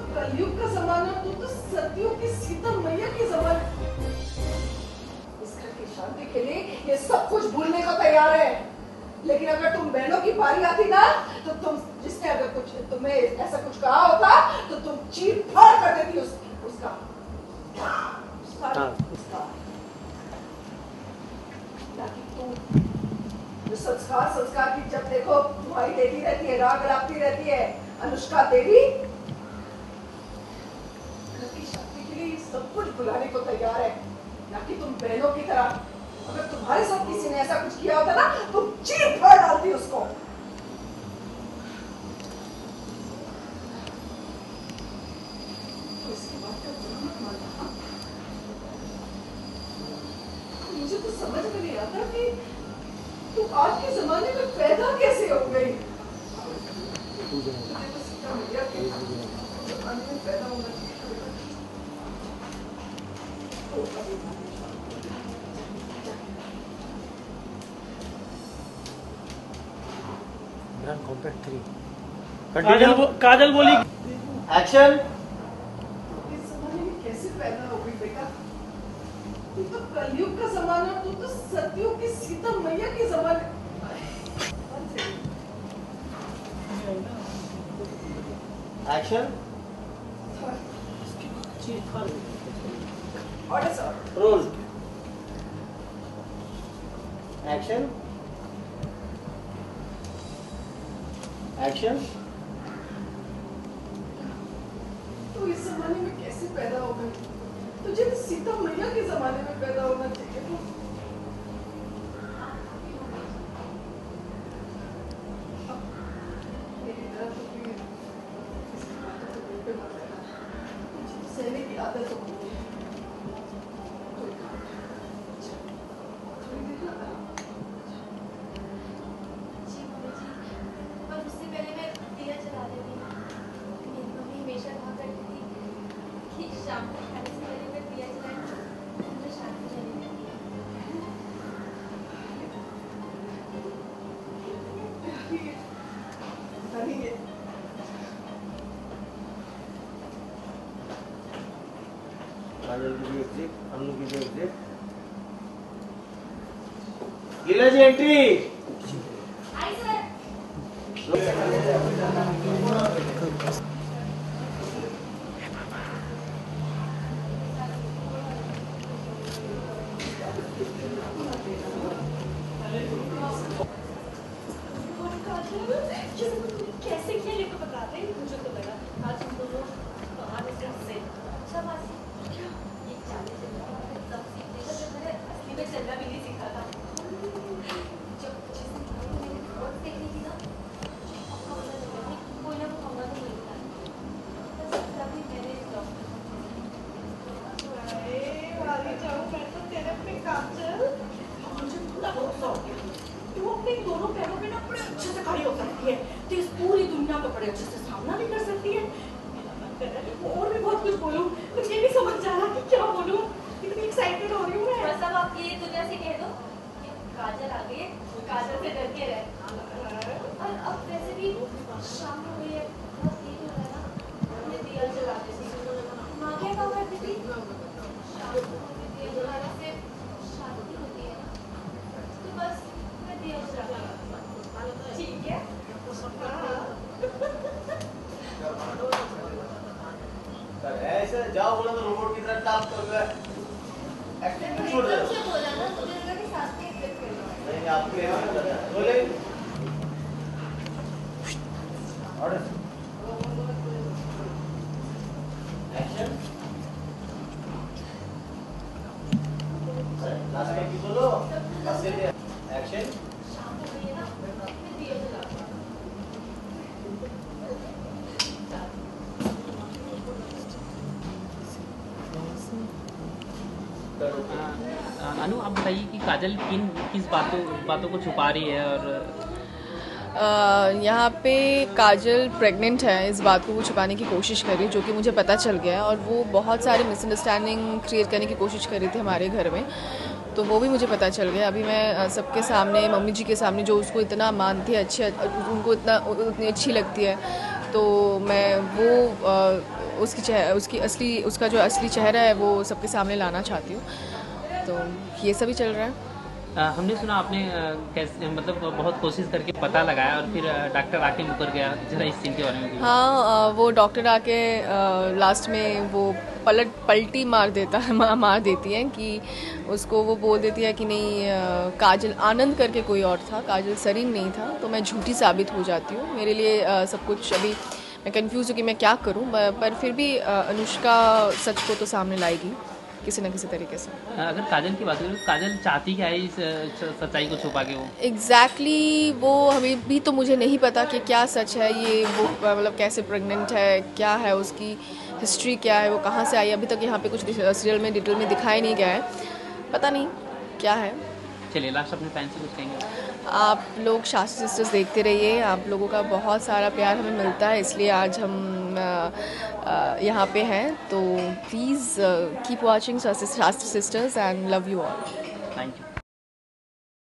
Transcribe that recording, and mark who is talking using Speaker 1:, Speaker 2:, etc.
Speaker 1: कलयुग का जमाना, तू तो सदियों की सीता मैया की जमाना। इस घर की शांति के लिए ये सब कुछ भूलने को तैयार है, लेकिन अगर तुम बहनों की बारी आती ना, तो तुम जिसने अगर कुछ तुम्हें ऐसा कुछ कहा होता तो तुम चीर फाड़ कर देती उसका। तू संस्कार की जब देखो तुम्हारी देती रहती है, राग लाती रहती है अनुष्का देवी। घर की शांति के लिए सब कुछ भुलाने को तैयार है, ना कि तुम बहनों की तरह। अगर तुम्हारे साथ किसी ने ऐसा कुछ किया होता ना, तुम चीर फाड़ डालती उसको। तो इसकी बात का जरूर मत मानना। मुझे तो समझ में नहीं आता कि तू आज के जमाने में पैदा कैसे हो गई। जमाने में पैदा होना चाहिए।
Speaker 2: कॉम्पैक्ट 3 काजल बोली एक्शन।
Speaker 1: इस जमाने में कैसे पैदा हो गई बेटा? तू तो कलयुग का जमाना, तू तो सदियों की सीता मैया की जमाना।
Speaker 2: Action.
Speaker 1: Order sir.
Speaker 2: Roll. Action. Action.
Speaker 1: तू इस जमाने में कैसे पैदा हो गई? तुझे तो सीता मैया के जमाने में पैदा होना चाहिए। सहने की आदत हो गई है।
Speaker 3: शाम को खाने से पहले मैं दिया जलाए तो मुझे शांति रहने लगती है।
Speaker 2: काजल की भी एग्जिट, अनु की भी एग्जिट। लीला जी एंट्री।
Speaker 3: आई सर। कैसे किया ये तो बताते हैं। मुझे तो लगा आज हम दोनों बाहर से अच्छा बात ये चाले चलना सब सीखने का, जो मैंने असली में चलना भी नहीं सीखा था। जब जिस दिन मैंने बहुत देखी थी ना, पक्का पता चला कि कोई ना कोई होगा तो मिलता है। बस तभी मैंने डॉक्टर
Speaker 1: तू अपने दोनों पैरों पे ना बड़े अच्छे से खड़ी हो सकती है, तो इस पूरी दुनिया का बड़े अच्छे से सामना भी कर सकती है। और भी बहुत कुछ बोलूं, मुझे नहीं समझ आ रहा कि क्या बोलूं। इतनी एक्साइटेड हो रही हूँ मैं।
Speaker 3: बस अब आप ये दुनिया से कह दो कि काजल आ गई है, काजल से डर के रहे। और अब वैसे भी शाम हो गई है, बहुत देर हो रहा है ना, मैं दिया जला देती हूँ। माँ क्या काम करती थी? शाम को दिया जलाने से शांति होती है ना, तो बस मैं दिया जला ठीक है।
Speaker 2: ऐसे जाओ बोला तो रोबोट की तरह टास्क कर रहा है। एक्टिंग क्यों छोड़ रहे हो?
Speaker 3: बोला ना मुझे लगा कि साथ में एक्सेप्ट कर लो।
Speaker 2: नहीं आपके यहाँ बोले ऑर्डर। एक्शन। लास्ट में की बोलो बस दे एक्शन।
Speaker 3: शाम हो गई है ना, मैं दिया जला
Speaker 4: अनु आप बताइए कि काजल किस बातों को छुपा रही है। और
Speaker 5: यहाँ पे काजल प्रेग्नेंट है, इस बात को वो छुपाने की कोशिश कर रही है, जो कि मुझे पता चल गया है। और वो बहुत सारी मिसअंडरस्टैंडिंग क्रिएट करने की कोशिश कर रही थी हमारे घर में, तो वो भी मुझे पता चल गया। अभी मैं सबके सामने, मम्मी जी के सामने, जो उसको इतना मानती है, उनको उतनी अच्छी लगती है, तो मैं वो उसका जो असली चेहरा है वो सबके सामने लाना चाहती हूँ। तो ये सभी चल रहा है।
Speaker 4: हमने सुना आपने कैसे मतलब बहुत कोशिश करके पता लगाया और फिर डॉक्टर आके मुकर गया, जरा इस सीन के बारे में भी।
Speaker 5: हाँ, वो डॉक्टर आके लास्ट में वो पलटी मार देती है कि उसको वो बोल देती है कि नहीं काजल आनंद करके कोई और था, काजल सरीन नहीं था। तो मैं झूठी साबित हो जाती हूँ। मेरे लिए सब कुछ अभी मैं कंफ्यूज हूँ कि मैं क्या करूँ, पर फिर भी अनुष्का सच को तो सामने लाएगी किसी न किसी तरीके से।
Speaker 4: अगर काजल की बात करें तो काजल चाहती क्या है इस सच्चाई को छुपा के? वो
Speaker 5: एग्जैक्टली वो अभी भी तो मुझे नहीं पता कि क्या सच है, ये वो मतलब कैसे प्रेग्नेंट है, क्या है उसकी हिस्ट्री, क्या है, वो कहाँ से आई। अभी तक यहाँ पे कुछ सीरियल में डिटेल में दिखाया नहीं गया है, पता नहीं क्या है।
Speaker 4: चलिए लास्ट अपने फैन से कुछ कहेंगे?
Speaker 5: आप लोग शास्त्री सिस्टर्स देखते रहिए, आप लोगों का बहुत सारा प्यार हमें मिलता है, इसलिए आज हम यहाँ पे हैं। तो please keep watching Shastri sisters and love you all.
Speaker 4: Thank you.